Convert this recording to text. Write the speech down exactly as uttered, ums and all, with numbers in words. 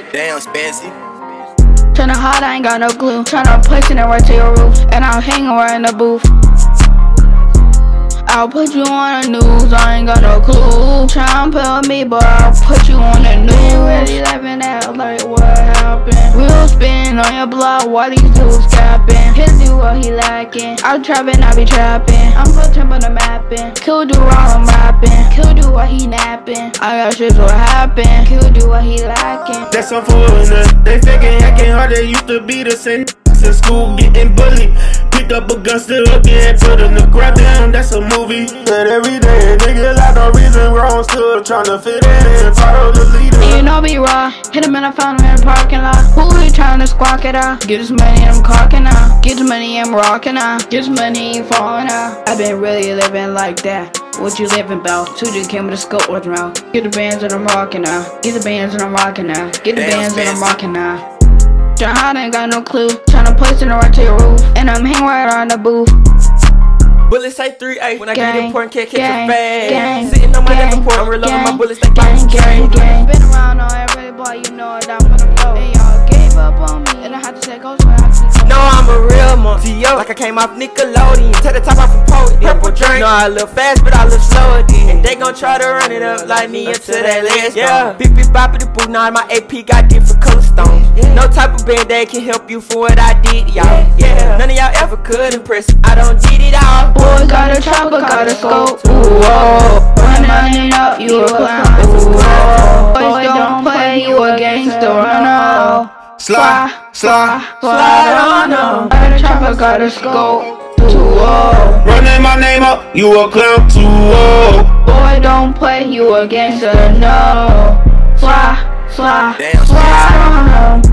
Damn, Spancy. Tryna hide, I ain't got no glue. Tryna place it right to your roof, and I'm hanging right in the booth. I'll put you on the news, I ain't got no clue. Tryna play with me, but I'll put you on the news. Really laughing at like what happened. Wheels spin on your block while these dudes capping. He'll do what he lacking. I'm trapping, I be trapping. I'm putting on the mapping. Kill do while I'm rapping. Kill do while he napping. I got shit what happened. Kill do what he lacking. That's some foreigner. They faking, acting hard. They used to be the same in school, getting bullied. Pick up a gun, still again, put in the grab down. That's a movie. But every day, niggas like no reason wrong, still tryna fit in, follow the leader. You know me raw. Hit him and I found him in the parking lot. Who we trying to squawk it out? Get this money, I'm clocking out. Get this money, I'm rocking out. Get this money, ain't falling out. I've been really living like that. What you living about? Two just came with a scope with mouth. Get the bands and I'm rocking out. Get the bands and I'm rocking out. Get the bands and I'm rocking out. Tryna ain't got no clue. Tryna place it right to your roof, and I'm hanging right on the booth. Bullets say three eight. When I Gang, get important, can't catch gang, a fast. gang, Sitting on my gang, never port, I'm reloading my gang, bullets like gang, gang, gang. gang. Been around on every boy, you know it, I'm finna blow. And y'all gave up on me, and I had to say go so I can No, I'm a real monkey, yo. Like I came off Nickelodeon. Take the top off from poet. Purple drink. No, I look fast, but I look slower. And they gon' try to run it up like me until they last. Yeah. Beep beep bop the boo. Now my A P got different color stones. No type of band-aid can help you for what I did, y'all. Yeah. None of y'all ever could impress. I don't need it all. Boy got a chopper, got a scope. Ooh, whoa. Running up, you a clown. Ooh, whoa. Boys don't play, you a gangster. Run out. Slide, slide, Slide on them. Got a chopper, got a scope. Too low. running my name up, you a clown too old. Boy don't play, you a gangster. No. Slide, slide, Damn, slide on them.